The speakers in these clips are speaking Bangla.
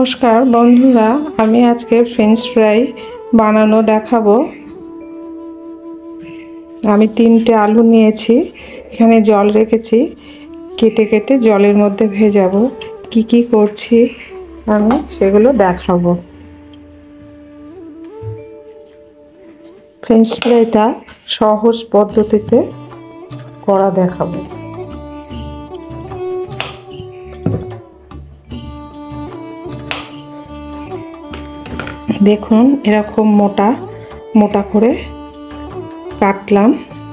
নমস্কার বন্ধুরা, আমি আজকে ফ্রেঞ্চ ফ্রাই বানানো দেখাবো। আমি 3টে আলু নিয়েছি, এখানে জল রেখেছি, কেটে কেটে জলের মধ্যে ভেজাবো। কি কি করছি আমি সেগুলো দেখাবো। ফ্রেঞ্চ ফ্রাইটা সহজ পদ্ধতিতে করা দেখাবো। দেখুন, এরকম মোটা মোটা করে কাটলাম।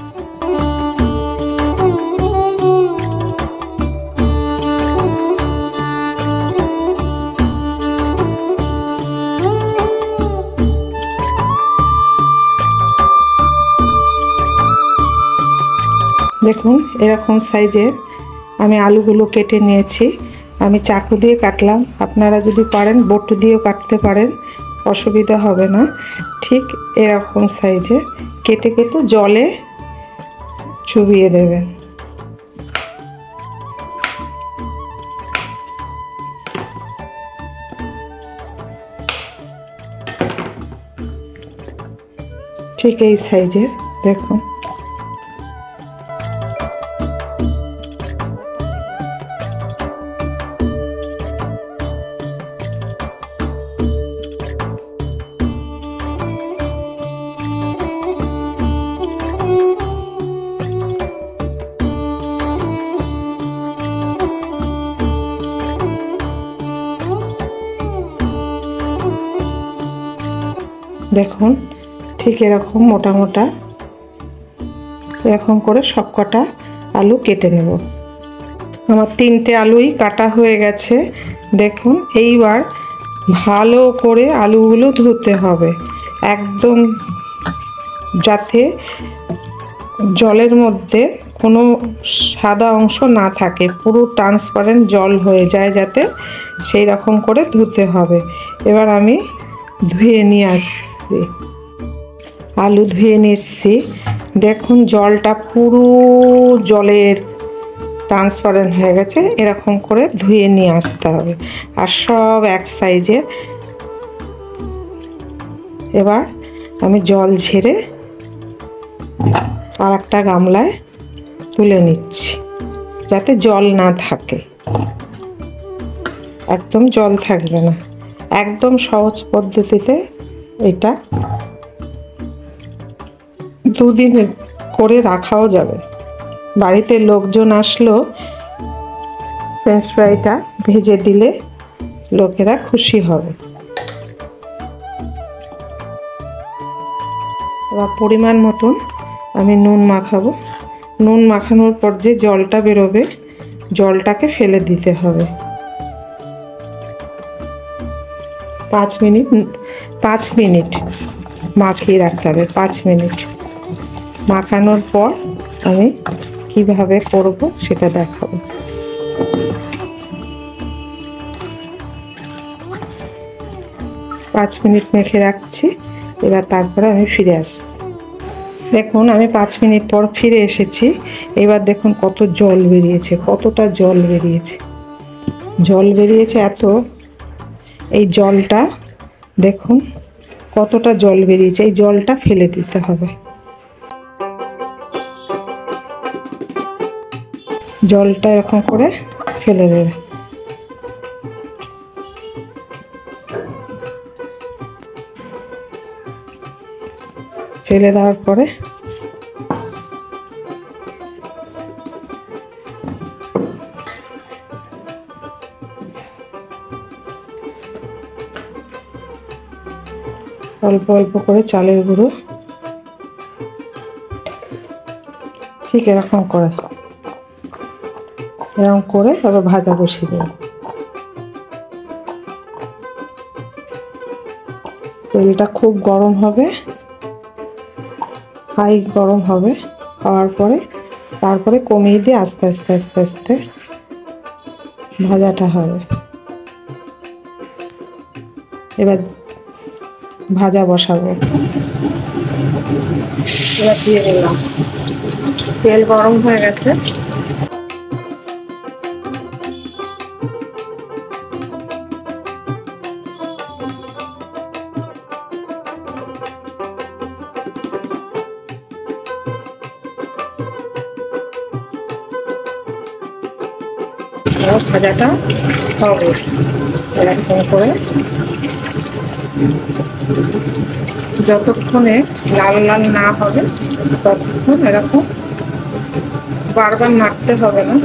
দেখুন, এরকম সাইজের আমি আলুগুলো কেটে নিয়েছি। আমি চাকু দিয়ে কাটলাম, আপনারা যদি পারেন বটু দিয়েও কাটতে পারেন, অসুবিধা হবে না। ঠিক এরকম সাইজে কেটে কেটে জলে চুবিয়ে দেবেন। ঠিক এই সাইজের দেখুন। দেখুন, ঠিক এরকম মোটা মোটা এরকম করে সবকটা আলু কেটে নেব। আমার 3টে আলুই কাটা হয়ে গেছে। দেখুন, এইবার ভালো করে আলুগুলো ধুতে হবে, একদম যাতে জলের মধ্যে কোনো সাদা অংশ না থাকে, পুরো ট্রান্সপারেন্ট জল হয়ে যায়, যাতে সেই রকম করে ধুতে হবে। এবার আমি ধুয়ে নিয়ে আসছি, আলু ধুয়ে নিচ্ছি। দেখুন, জলটা পুরো জলের ট্রান্সপারেন্ট হয়ে গেছে, এরকম করে ধুয়ে নিয়ে আসতে হবে। আর সব এক সাইজে। এবার আমি জল ঝেড়ে আর একটা গামলায় তুলে নিচ্ছি, যাতে জল না থাকে, একদম জল থাকবে না। একদম সহজ পদ্ধতিতে এটা 2 দিন করে রাখাও যাবে। বাড়িতে লোকজন আসলেও ফ্রেঞ্চ ফ্রাইটা ভেজে দিলে লোকেরা খুশি হবে। এবার পরিমাণ মতন আমি নুন মাখাবো। নুন মাখানোর পর যে জলটা বেরোবে, জলটাকে ফেলে দিতে হবে। 5 মিনিট মাখিয়ে রাখতে হবে। 5 মিনিট মাখানোর পর আমি কিভাবে করব সেটা দেখাবো। পাঁচ মিনিট মেখে রাখছি। এবার তারপরে আমি ফিরে আসছি। দেখুন, আমি 5 মিনিট পর ফিরে এসেছি। এবার দেখুন কত জল বেরিয়েছে, কতটা জল বেরিয়েছে। জল বেরিয়েছে এত, এই জলটা দেখুন কতটা জল বেরিয়েছে, এই জলটা ফেলে দিতে হবে। জলটা এরকম করে ফেলে দেবে। ফেলে দেওয়ার পরে অল্প অল্প করে চালের গুঁড়ো, ঠিক এরকম করে তারপর ভাজা বসিয়ে দেব। তেলটা খুব গরম হবে, হাই গরম হবে। হওয়ার পরে তারপরে কমিয়ে দিয়ে আস্তে আস্তে আস্তে আস্তে ভাজাটা হবে। এবার ভাজা বসাবো। এবার দিয়ে দিলাম, তেল গরম হয়ে গেছে। ভাজাটা হবে এরকম করে। যতক্ষণে লাল লাল না হবে ততক্ষণ এরকম বারবার নাড়তে হবে না।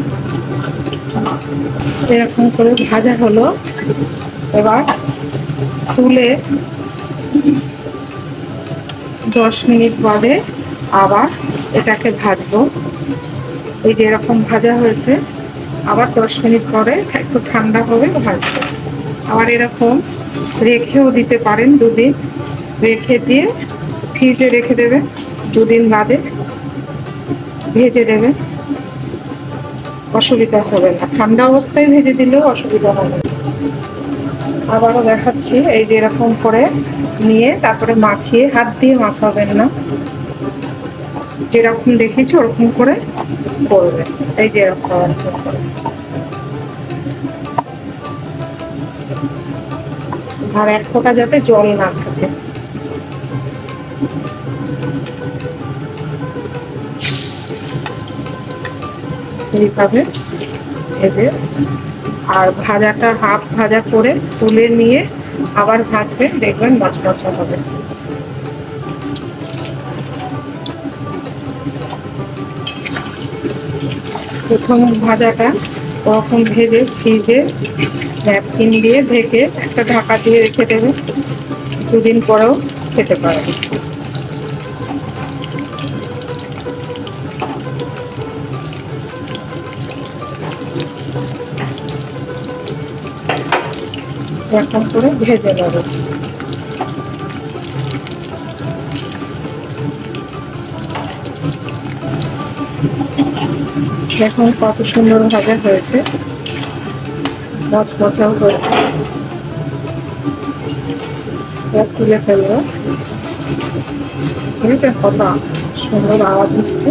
এরকম করে ভাজা হলো, এবার তুলে 10 মিনিট বাদে আবার এটাকে ভাজবো। এই যে এরকম ভাজা হয়েছে, আবার 10 মিনিট পরে একটু ঠান্ডা হবে ভাজবো। আবার এরকম রেখেও দিতে পারেন, 2 দিন রেখে দিয়ে ফ্রিজে রেখে দেবেন, 2 দিন বাদে ভেজে দেবেন, অসুবিধা হবে না। ঠান্ডা অবস্থায় ভেজে দিলেও অসুবিধা হবে না। আবারও দেখাচ্ছি, এই যে এরকম করে নিয়ে তারপরে মাখিয়ে, হাত দিয়ে মাখাবেন না, যেরকম দেখেছি ওরকম করে করবে। এই যে এরকম করে, আর এক ফোঁটা যাতে জল না থাকে। এইভাবে ভেজে, আর ভাজাটা হাফ ভাজা করে তুলে নিয়ে আবার ভাজবেন, দেখবেন মচমচা হবে। প্রথম ভাজাটা ওরকম ভেজে ফ্রিজে ন্যাপকিন দিয়ে ঢেকে একটা ঢাকা দিয়ে রেখে দেবেন, 2 দিন পরেও খেতে পারবেন। এরকম করে ভেজে নেবেন। দেখুন কত সুন্দর ভাজা হয়েছে, মচমচাও হয়েছে। তুলে ফেলবো, বুঝেছেন কত সুন্দর আওয়াজ হচ্ছে।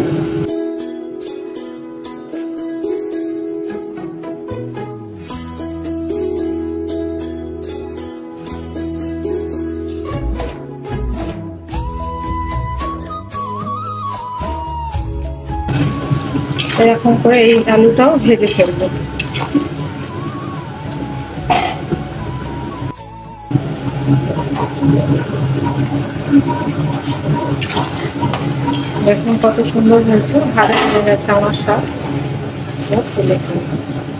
এরকম করে এই আলুটাও ভেজে ফেলবো। দেখুন কত সুন্দর হয়েছে, ভাজা হয়ে গেছে আমার শাক। তুলে ফেলবো।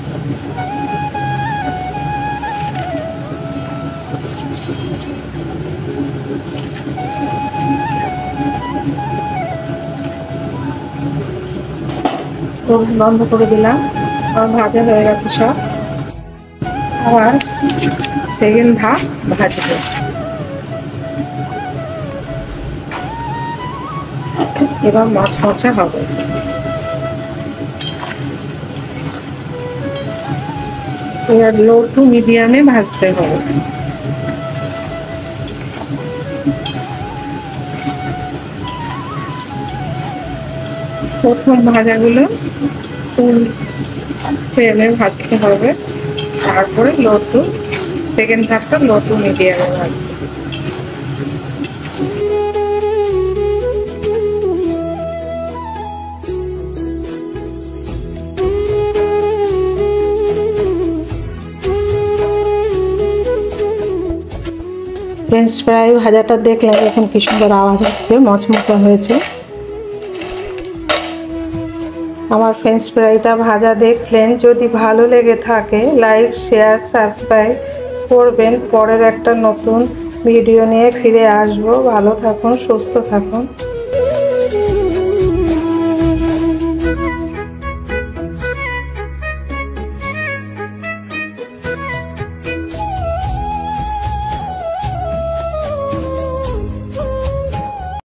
বন্ধ করে দিলাম, আর ভাজা হয়ে গেছে সব। আবার সেকেন্ড ধাপ ভাজবো। এবার মচমচা হবে। এবার লো টু মিডিয়ামে ভাজতে হবে। প্রথম ভাজাগুলো ফুল ফ্লেমে ভাজতে হবে, তারপরে লো টু, সেকেন্ড ধাপটা লো টু মিডিয়ামে ভাজতে। ফ্রেঞ্চ ফ্রাই ভাজাটা দেখলেন এখন কি সুন্দর আওয়াজ হচ্ছে, মচমচা হয়েছে। আমার ফ্রেঞ্চ ফ্রাইটা ভাজা দেখলেন, যদি ভালো লেগে থাকে লাইক, শেয়ার, সাবস্ক্রাইব করবেন। পরের একটা নতুন ভিডিও নিয়ে ফিরে আসবো। ভালো থাকুন, সুস্থ থাকুন।